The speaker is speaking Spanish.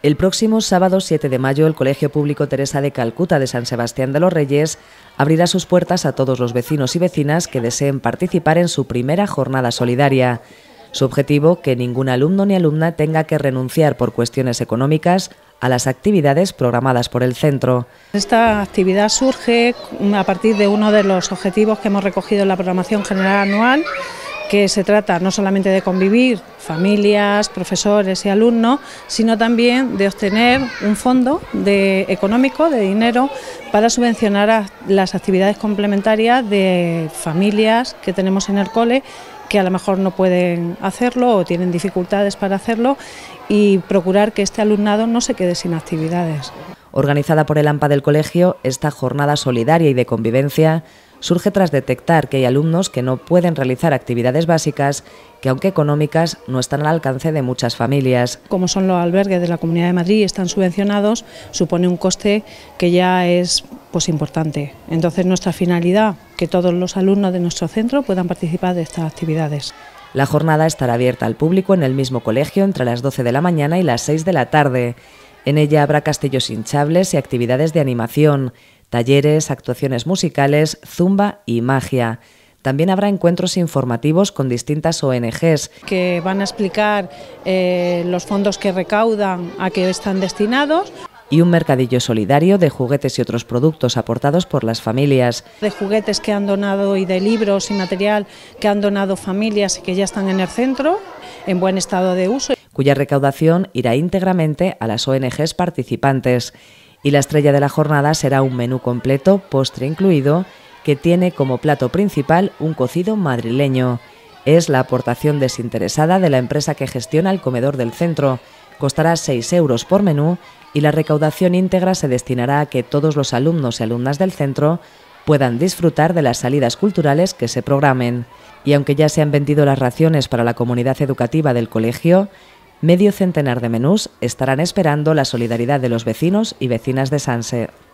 El próximo sábado 7 de mayo, el Colegio Público Teresa de Calcuta de San Sebastián de los Reyes abrirá sus puertas a todos los vecinos y vecinas que deseen participar en su primera jornada solidaria. Su objetivo, que ningún alumno ni alumna tenga que renunciar por cuestiones económicas a las actividades programadas por el centro. Esta actividad surge a partir de uno de los objetivos que hemos recogido en la programación general anual, que se trata no solamente de convivir familias, profesores y alumnos, sino también de obtener un fondo económico, de dinero, para subvencionar a las actividades complementarias de familias que tenemos en el cole que a lo mejor no pueden hacerlo o tienen dificultades para hacerlo, y procurar que este alumnado no se quede sin actividades. Organizada por el AMPA del colegio, esta jornada solidaria y de convivencia surge tras detectar que hay alumnos que no pueden realizar actividades básicas que, aunque económicas, no están al alcance de muchas familias. Como son los albergues de la Comunidad de Madrid y están subvencionados, supone un coste que ya es importante. Entonces, nuestra finalidad, que todos los alumnos de nuestro centro puedan participar de estas actividades. La jornada estará abierta al público en el mismo colegio entre las 12 de la mañana y las 6 de la tarde. En ella habrá castillos hinchables y actividades de animación, talleres, actuaciones musicales, zumba y magia. También habrá encuentros informativos con distintas ONGs que van a explicar los fondos que recaudan, a qué están destinados. Y un mercadillo solidario de juguetes y otros productos aportados por las familias. De juguetes que han donado y de libros y material que han donado familias y que ya están en el centro, en buen estado de uso. Cuya recaudación irá íntegramente a las ONGs participantes. Y la estrella de la jornada será un menú completo, postre incluido, que tiene como plato principal un cocido madrileño. Es la aportación desinteresada de la empresa que gestiona el comedor del centro. Costará 6 euros por menú y la recaudación íntegra se destinará a que todos los alumnos y alumnas del centro puedan disfrutar de las salidas culturales que se programen. Y aunque ya se han vendido las raciones para la comunidad educativa del colegio, medio centenar de menús estarán esperando la solidaridad de los vecinos y vecinas de Sanse.